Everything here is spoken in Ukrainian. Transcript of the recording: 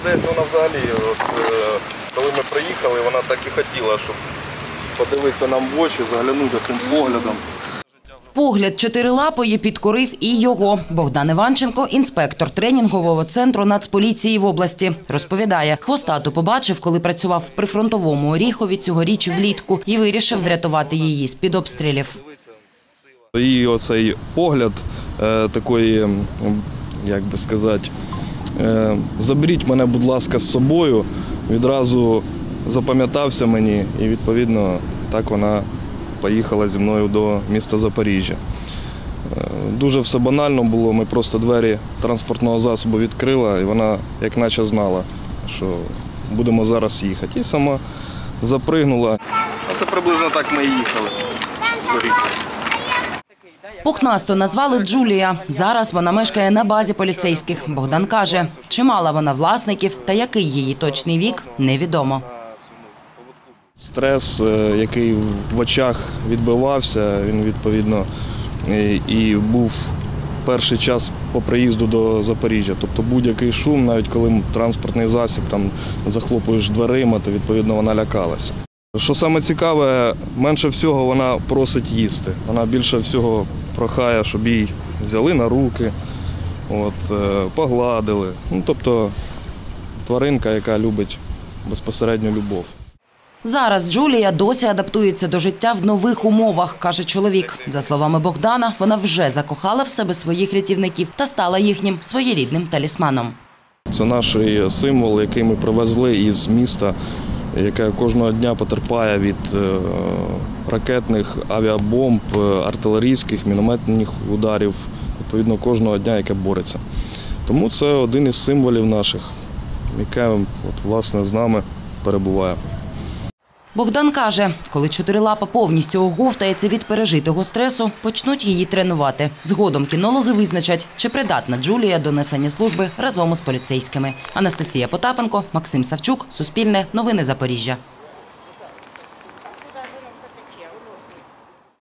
здається, вона взагалі, коли ми приїхали, вона так і хотіла, щоб подивитися нам в очі, заглянути цим поглядом. Погляд чотирилапої підкорив і його. Богдан Іванченко – інспектор тренінгового центру Нацполіції в області. Розповідає, хвостату побачив, коли працював в прифронтовому Оріхові цьогоріч влітку і вирішив врятувати її з-під обстрілів. І оцей погляд такої, як би сказати, заберіть мене, будь ласка, з собою, відразу запам'ятався мені і, відповідно, так вона поїхала зі мною до міста Запоріжжя. Дуже все банально було, ми просто двері транспортного засобу відкрили, і вона як наче знала, що будемо зараз їхати. І сама запригнула. Це приблизно так ми і їхали з Оріхова. Пухнасту назвали Джулія. Зараз вона мешкає на базі поліцейських. Богдан каже, чи мала вона власників та який її точний вік – невідомо. Стрес, який в очах відбивався, він, відповідно, і був перший час по приїзду до Запоріжжя. Тобто будь-який шум, навіть коли транспортний засіб там захлопуєш дверима, то, відповідно, вона лякалася. Що саме цікаве, менше всього вона просить їсти. Вона більше всього прохає, щоб їй взяли на руки, погладили. Тобто тваринка, яка любить безпосередню любов. Зараз Джулія досі адаптується до життя в нових умовах, каже чоловік. За словами Богдана, вона вже закохала в себе своїх рятівників та стала їхнім своєрідним талісманом. Це наш символ, який ми привезли із міста, яке кожного дня потерпає від ракетних, авіабомб, артилерійських, мінометних ударів, відповідно, кожного дня, яке бореться. Тому це один із символів наших, яке, власне, з нами перебуває. Богдан каже, коли чотирилапа повністю оговтається від пережитого стресу, почнуть її тренувати. Згодом кінологи визначать, чи придатна Джулія до несення служби разом із поліцейськими. Анастасія Потапенко, Максим Савчук, Суспільне, Новини Запоріжжя.